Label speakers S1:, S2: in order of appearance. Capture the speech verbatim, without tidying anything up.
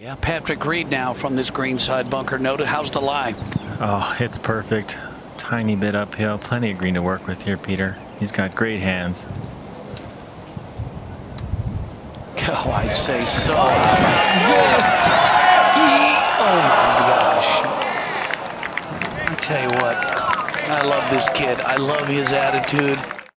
S1: Yeah, Patrick Reed now from this greenside bunker. Noted, how's the lie?
S2: Oh, it's perfect. Tiny bit uphill. Plenty of green to work with here, Peter. He's got great hands.
S1: Oh, I'd say so. How about this? E oh my gosh. I tell you what, I love this kid. I love his attitude.